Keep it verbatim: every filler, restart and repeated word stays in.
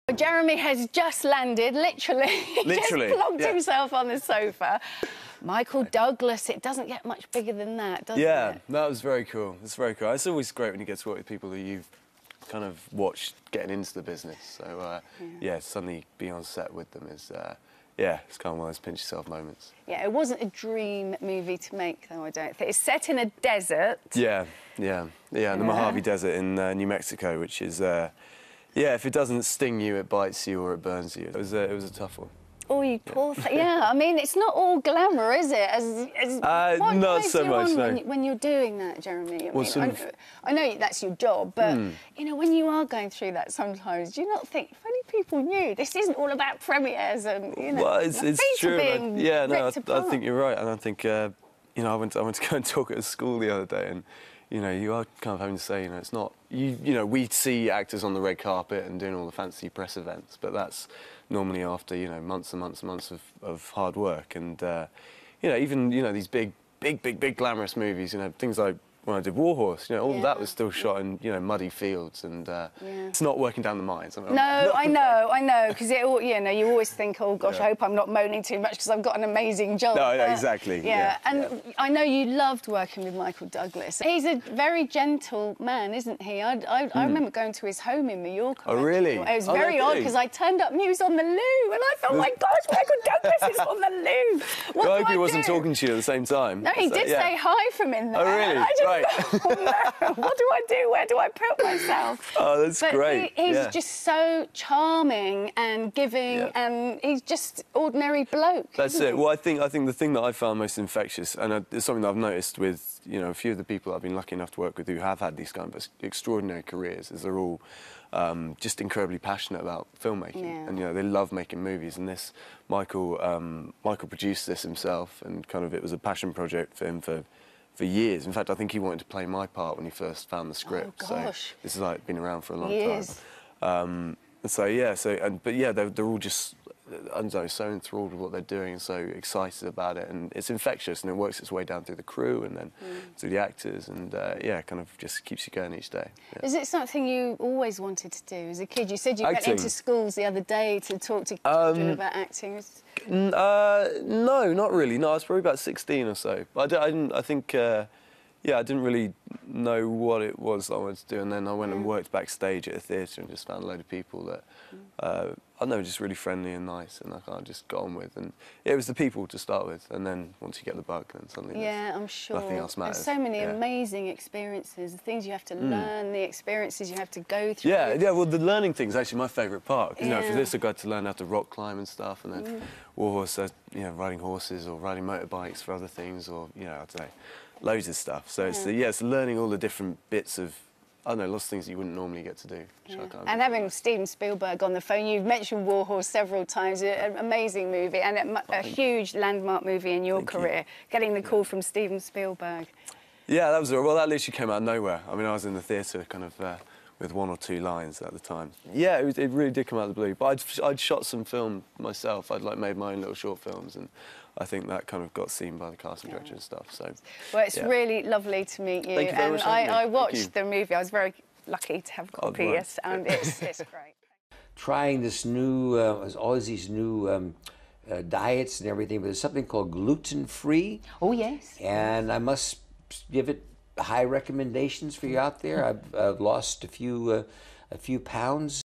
Jeremy has just landed, literally. Literally. Just plonked yeah. himself on the sofa. Michael Douglas, it doesn't get much bigger than that, does yeah, it? Yeah, that was very cool. It's very cool. It's always great when you get to work with people that you've kind of watched getting into the business. So, uh, yeah. yeah, suddenly being on set with them is, uh, yeah, it's kind of one of those pinch yourself moments. Yeah, it wasn't a dream movie to make, though, I don't think. It's set in a desert. Yeah, yeah, yeah, the Yeah. Mojave Desert in uh, New Mexico, which is, uh, yeah, if it doesn't sting you, it bites you or it burns you. It was, uh, it was a tough one. Oh, you poor thing. Yeah, I mean, it's not all glamour, is it? As, as, uh, what not drives so you much, on no. when, you, when you're doing that, Jeremy? I, Well, mean, sort I, of- I know that's your job, but, Mm. you know, when you are going through that sometimes, do you not think, if only people knew, this isn't all about premieres and, you know, Well, it's, my it's feet are true. I, being yeah, no, ripped I, I apart. think you're right, and I think, uh, you know, I went, to, I went to go and talk at a school the other day, and, you know, you are kind of having to say, you know, it's not, you, you know, we see actors on the red carpet and doing all the fancy press events, but that's normally after, you know, months and months and months of, of hard work, and, uh, you know, even, you know, these big, big, big, big glamorous movies, you know, things like when I did War Horse, you know, all Yeah. of that was still shot in, you know, muddy fields, and uh, Yeah. it's not working down the mines. I mean, No, I know, I know, because it, all- you know, you always think, oh gosh, Yeah. I hope I'm not moaning too much because I've got an amazing job. No, no, But, exactly, Yeah, yeah, and yeah. I know you loved working with Michael Douglas. He's a very gentle man, isn't he? I, I, I remember going to his home in Mallorca. Oh, really? It was Oh, very no odd kidding. because I turned up and he was on the loo, and I thought, oh my gosh, Michael Douglas is on the loo. What I hope do he I wasn't do? talking to you at the same time. No, he So, did yeah. say hi from in there. Oh, really? And I just Right. thought, oh, no, what do I do? Where do I put myself? Oh, that's But great. He, he's yeah. just so charming and giving, Yeah. and he's just ordinary bloke. That's isn't it. he? Well, I think I think the thing that I found most infectious, and uh, it's something that I've noticed with you know a few of the people I've been lucky enough to work with who have had these kind of extraordinary careers, is they're all um, just incredibly passionate about filmmaking, Yeah. and you know they love making movies. And this Michael um, Michael produced this himself, and kind of it was a passion project for him for. For years. In fact, I think he wanted to play my part when he first found the script. Oh, so gosh. this has like been around for a long Years. time. Um, and so yeah, so and but yeah, they're, they're all just I don't know, so enthralled with what they're doing and so excited about it, and it's infectious, and it works its way down through the crew and then Mm. through the actors, and uh, yeah, kind of just keeps you going each day. Yeah. Is it something you always wanted to do as a kid? You said you went Acting. into schools the other day to talk to Um, children about acting. N- uh, no, not really. No, I was probably about sixteen or so. But I, d- I didn't. I think. Uh, yeah, I didn't really know what it was that I wanted to do, and then I went and worked backstage at a theatre and just found a load of people that uh, I don't know, just really friendly and nice, and I kind of just got on with. And yeah, it was the people to start with, and then once you get the bug, then suddenly Yeah, there's I'm sure. nothing else matters. There's so many yeah. amazing experiences, the things you have to learn, the experiences you have to go through. Yeah, yeah. Well, the learning thing is actually my favourite part. You know, for Yeah. this, I got to learn how to rock climb and stuff, and then Mm. Warhorse, uh, you know, riding horses or riding motorbikes for other things, or you know, I don't know, loads of stuff. So it's Yeah. the, yeah, it's learning all the different bits of I don't know, lots of things that you wouldn't normally get to do. Which Yeah. I kind of And having Steven Spielberg on the phone, you've mentioned War Horse several times, an amazing movie and a, a huge landmark movie in your Thank you. career, getting the call from Steven Spielberg. Yeah, that was well. That literally came out of nowhere. I mean, I was in the theatre, kind of uh, with one or two lines at the time. Yeah, it, was, it really did come out of the blue. But I'd, I'd shot some film myself. I'd like made my own little short films, and I think that kind of got seen by the casting director and stuff. So, Well, it's yeah. really lovely to meet you. Thank you very and much for I, having me. I Thank watched you. the movie. I was very lucky to have a Oh, copy, right. yes, and it's, it's great. Trying this new, uh, there's always these new um, uh, diets and everything, but there's something called gluten-free, Oh, yes. and I must give it high recommendations for you out there. I've, I've lost a few, uh, a few pounds.